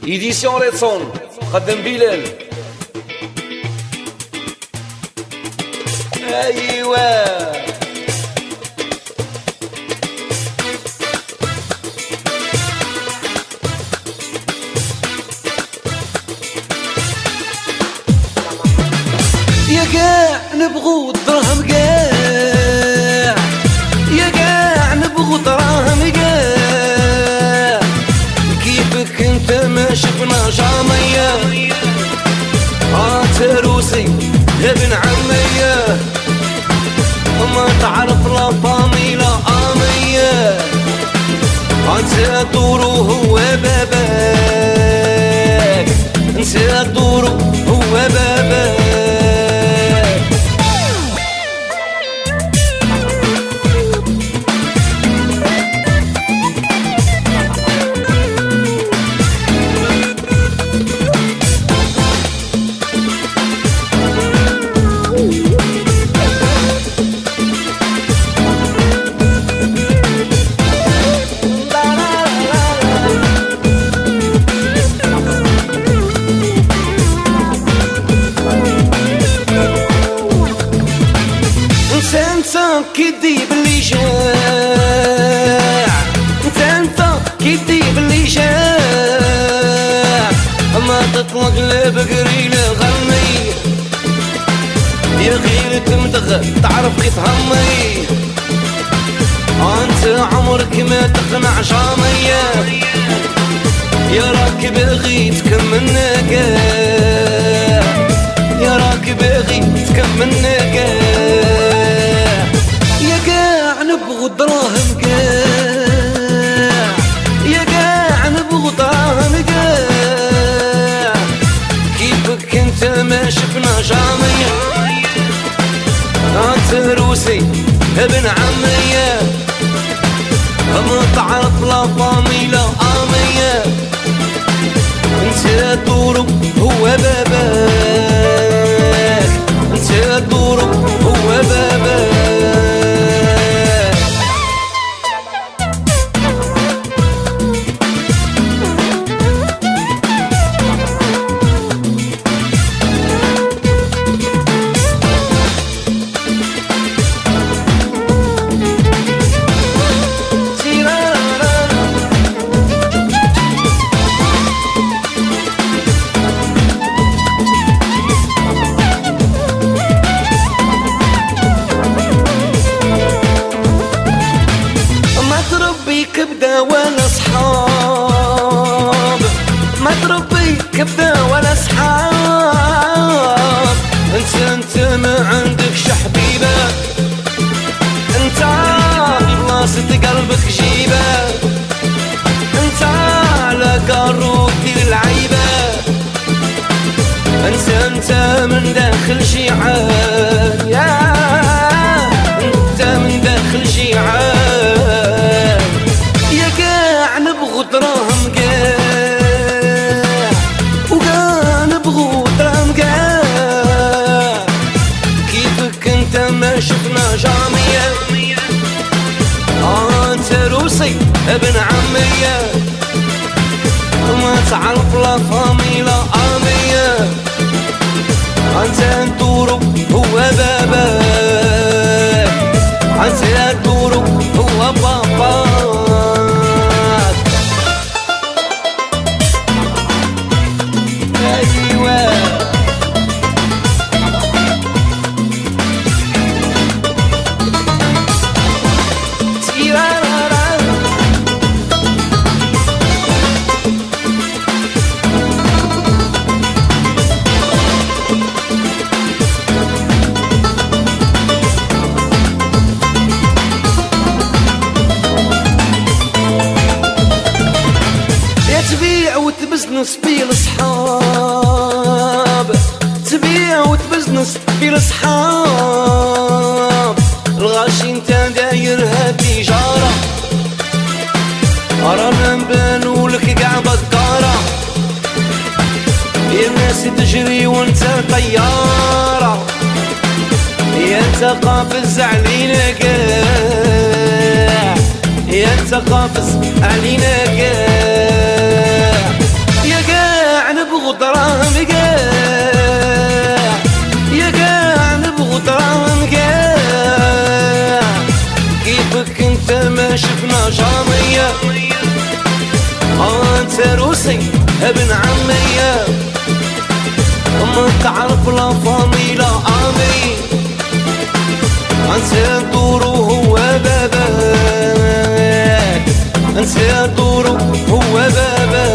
إيديسيون ريتسون قدم بلال. أيوة يا قاع نبغو الدراهم قاع، يا قاع نبغو دراهم قاع، كيفك انت ما شفنا جامية عتروسي ابن عمية، ما تعرف لا فامي لا آمية، انت دورو هو باباك، انت دورو هو باباك. كدي باللي جاع، انت كدي باللي جاع، ما تطلق لا بقري لا غني، يا غير تمدغ تعرف كي تهمي، انت عمرك ما تقنع جامية، يا راك باغي تكملنا كاع، يا راك باغي تكملنا كاع، يا قاع نبغو دراهم قاع، يا قاع نبغو دراهم قاع، كيفك انت ما شفنا جامية انت روسي ابن عمية، ما تعرف لا فامي لا آمية، انت دورو هو باباك، انت دورو هو باباك. كبدة ولا صحاب، ما تربي كبدة ولا صحاب، انت ما عندكش حبيبة، انت في بلاصة قلبك جيبة، انت على قاروك دير العيبة، انت من داخل شيعان، يا انت من داخل شيعان، نبغو دراهم قاع، وقا نبغو دراهم قاع، كيفك انت ما شفنا جامية انت روسي ابن عمية، ما تعرف لا فامي لا آمية، انت دورو هو باباك، انت دورو هو باباك. تبيع وتبزنس في الصحاب، تبيع وتبزنس في الصحاب، الغاشي انت دايرها تجارة، رانا نبانولك قاع بكارة، يا الناس تجري وانت طيارة، يا انت قافز علينا قاع، يا انت قافز علينا قاع، يا قاع ساروسي ابن عمي ما تعرف لا فامي لا عمي انسى دوره هو باباك انسى دوره هو باباك